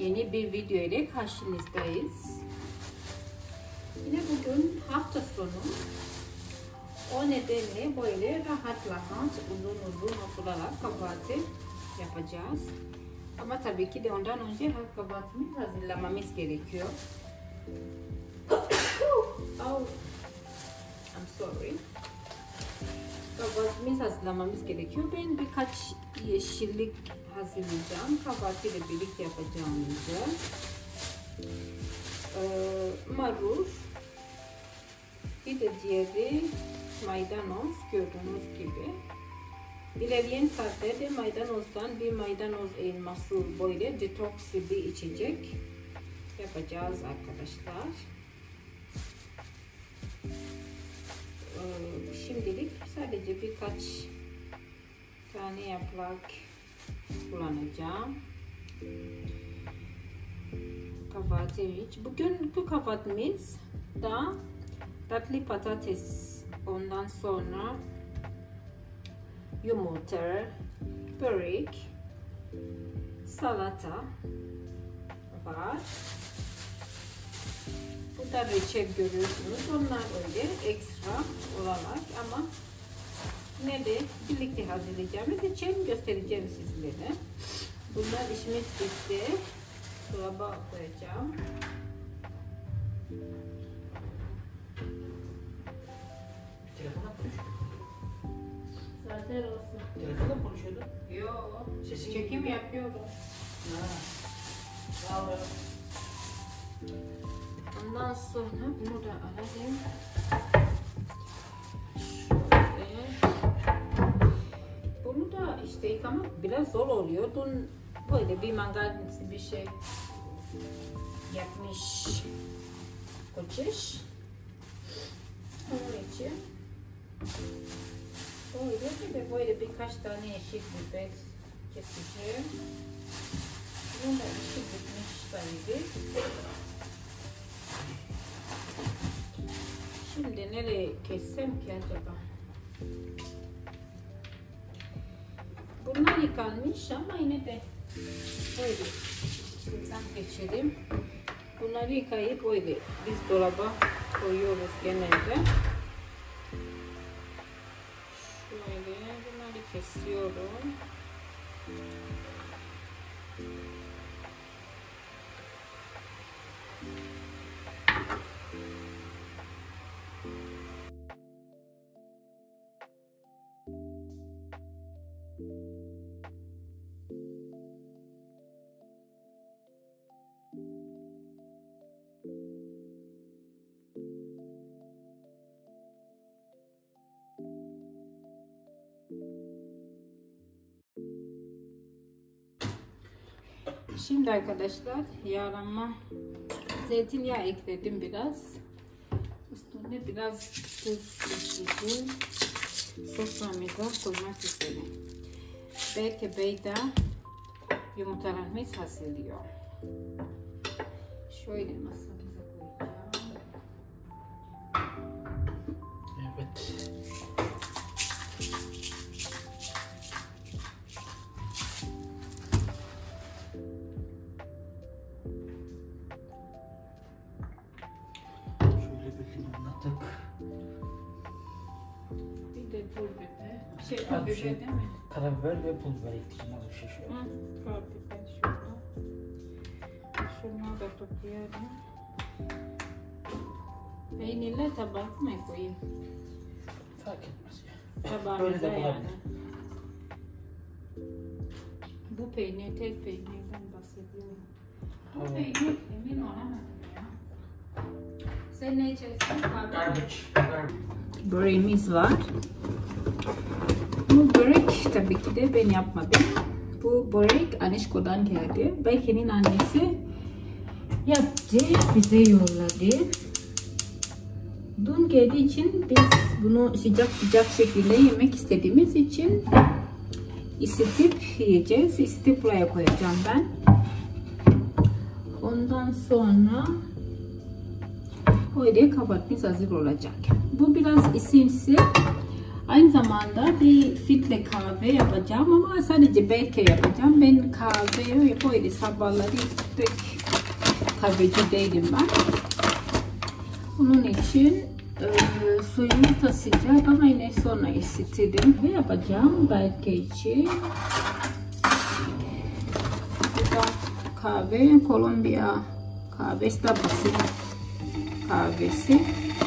yeni bir video ile karşınızdayız. Yine bugün hafta sonu. O nedenle böyle rahat uzun oturarak kahvaltı yapacağız. Ama tabii ki de ondan önce kahvaltımı hazırlamamız gerekiyor. Oh, I'm sorry. Kahvaltımızı hazırlamamız gerekiyor. Ben birkaç yeşillik hazırlayacağım. Kahvaltı ile birlikte yapacağımızı. Marul. Bir de diğeri maydanoz, gördüğünüz gibi. İlerleyen saatlerde maydanozdan bir maydanoz elması böyle detoks bir içecek yapacağız arkadaşlar. Şimdilik sadece birkaç tane yaprak kullanacağım. Kahvaltı için. Bugünkü kahvaltımız da tatlı patates, ondan sonra yumurta, börek, salata var. Bu da reçel görüyorsunuz. Onlar öyle ekstra olarak ama yine de birlikte hazırlayacağımız için göstereceğim sizlere. Bunlar işimiz bitti. Dolaba koyacağım. Telefonla konuşuyordun. Zaten olsun. Telefonla mı konuşuyordun? Yok. Sesi çekim yapıyorum. Ha. Sağ ol. Ondan sonra bunu da alayım. Şöyle. Bunu da işte yıkamak biraz zor oluyor. Dün böyle bir mangalımsı bir şey yapmış koçiş. Onun için böyle birkaç tane yeşil biber keseceğim. Bunun da işi bitmiş tabii. Şimdi nereye kessem ki acaba? Bunlar yıkanmış ama yine de böyle şuradan geçelim. Bunları yıkayıp böyle biz dolaba koyuyoruz genelde. Şöyle bunları kesiyorum. Şimdi arkadaşlar yağlama zeytinyağı ekledim biraz. Üstüne biraz tuz ekleyeceğim. Soslarımıza koymak üzere. Belki beyda yumurtalarımız hazırlıyor. Şöyle masamıza koyacağım. Evet. Bir de pul biber. Az bir şey Biber değil mi? Karabiber ve pul biber ekleyeceğim az bir şey şöyle. Karabiber şurada. Şunları da toplayalım. Peynirle tabak mı koyayım? Fark etmez ya. Tabağımıza Böyle de yani. olabilir. Bu peynir, tek peynirden bahsediyorum. Bu Tamam. peynir emin olamadım ya. Sen ne içersin? Garbage. Böreğimiz var. Bu börek tabii ki de ben yapmadım. Bu börek Anişko'dan geldi. Belki'nin annesi yaptı, bize yolladı. Dün geldiği için biz bunu sıcak şekilde yemek istediğimiz için ısıtıp yiyeceğiz. Isıtıp buraya koyacağım ben. Ondan sonra öyle kahvaltımız hazır olacak. Bu biraz ısınsın. Aynı zamanda bir filtre kahve yapacağım ama sadece belki yapacağım. Ben kahveyi böyle sabahları pek kahveci değilim ben. Onun için suyumuz da sıcak ama yine sonra ısıtırım ve yapacağım belki için. Bu da kahve, Kolombiya kahvesi de basit kahvesi.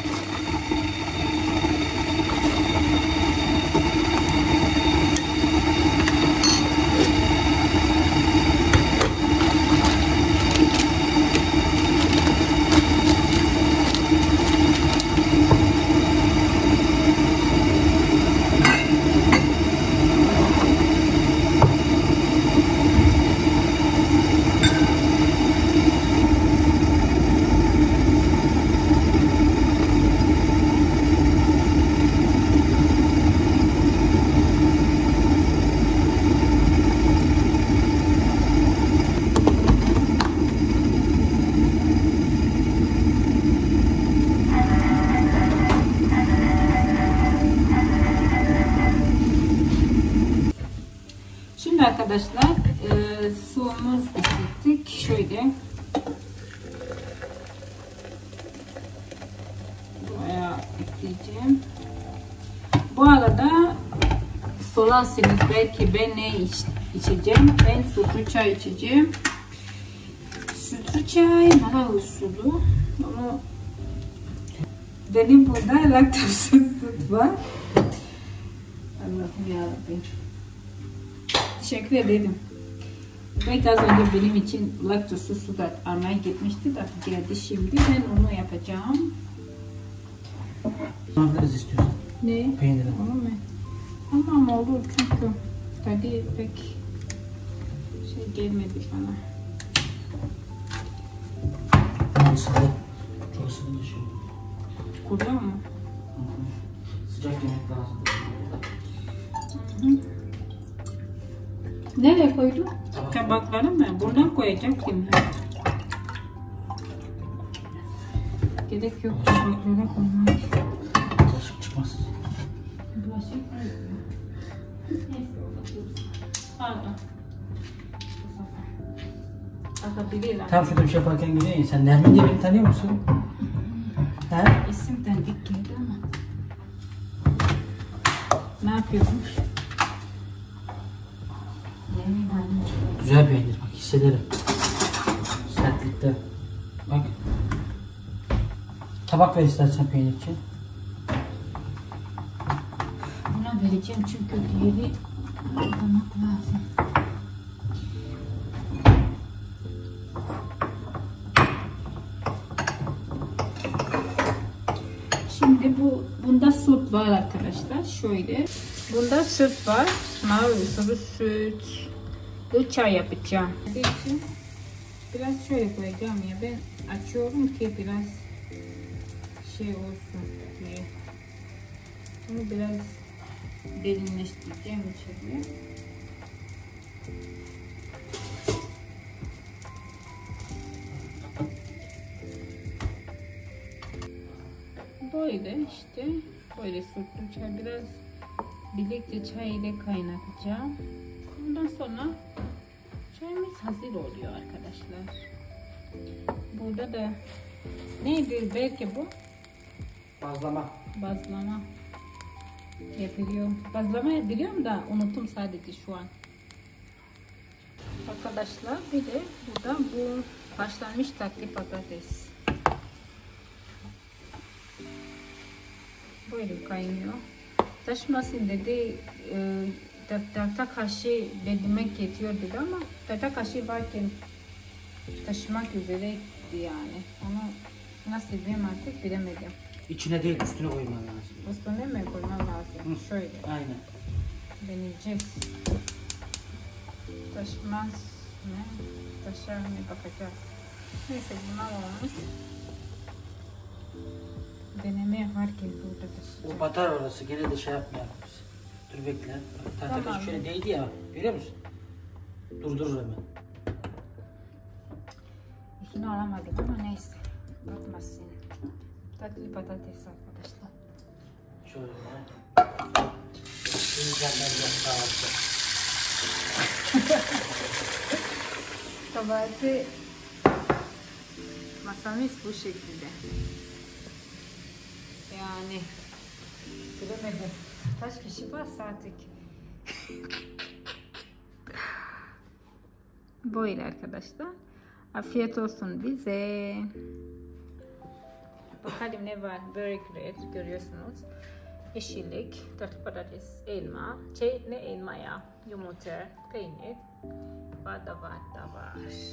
Şimdi arkadaşlar suyumuz ısıttık. Şöyle buraya ekleyeceğim. Bu arada sorarsınız belki ben ne içeceğim. Ben sütlü çay içeceğim. Sütlü çay nara usulü. Ama benim burada laktozsuz süt var. Allah'ım yarabbim. Teşekkür ederim. Belki az önce benim için laktozsuz su da almaya gitmişti de geldi şimdi. Ben onu yapacağım. Ne yaparız istiyorsan? Ne? Peyniri. Onu mu? Tamam olur çünkü tadı pek şey gelmedi bana. Isıdı. Çok ısıtınca şey olur. Kuruyor mu? Sıcak yemek lazım. Nereye koydun? Tabaklara mı? Buradan koyacaktım. Gerek yok tabaklara koymak. Bulaşık çıkmaz. Bulaşık mı? Neyse olur. Pardon. Atabilirler. Tam şurada bir şey yaparken geliyor ya. Sen Nermin diye beni tanıyor musun? He? İsim tanıdık geldi ama. Ne yapıyormuş? Güzel peynir bak hissederim. Sertlikte. Bak. Tabak ver istersen peynir için. Buna vereceğim çünkü diğeri yapmak lazım. Şimdi bunda süt var arkadaşlar. Şöyle. Bunda süt var. Mavi usulü süt. Bu çay yapacağım. için biraz şöyle koyacağım ya. Ben açıyorum ki biraz şey olsun diye. Bunu biraz derinleştireceğim içeriye. Böyle işte. Böyle sütlü çay biraz birlikte çay ile kaynatacağım. Ondan sonra çayımız hazır oluyor arkadaşlar. Burada da neydi belki bu? Bazlama. Bazlama yapıyorum. Bazlama yapıyorum da unuttum sadece şu an. Arkadaşlar bir de burada bu haşlanmış tatlı patates. Böyle kaynıyor. Taşmasın dedi. Tahta kaşığı demek yetiyor dedi ama tahta kaşığı varken taşımak üzereydi yani. Onu nasıl diyeyim artık bilemedim. İçine değil üstüne koyman lazım. Üstüne mi koymam lazım? Hı. Şöyle. Aynen. Deneyeceğiz. Taşmaz mı? Taşar mı? Bakacağız. Neyse bunlar olmuş. Deneme yaparken burada taşıyacağım. O batar orası. Gene de şey yapmayalım biz. Dur bekle. Bak, tahta Tamam. kaşık şöyle değdi ya. Görüyor musun? Durdurur hemen. İkini alamadım ama neyse. Bakmasın. Tatlı patates arkadaşlar. Şöyle. Kahvaltı masamız bu şekilde. Yani bilemedim. Kaç kişi var artık? Böyle arkadaşlar. Afiyet olsun bize. Bakalım ne var? Börekler görüyorsunuz. Yeşillik, 4 patates, elma. Ne elma ya? Yumurta, peynir. Var.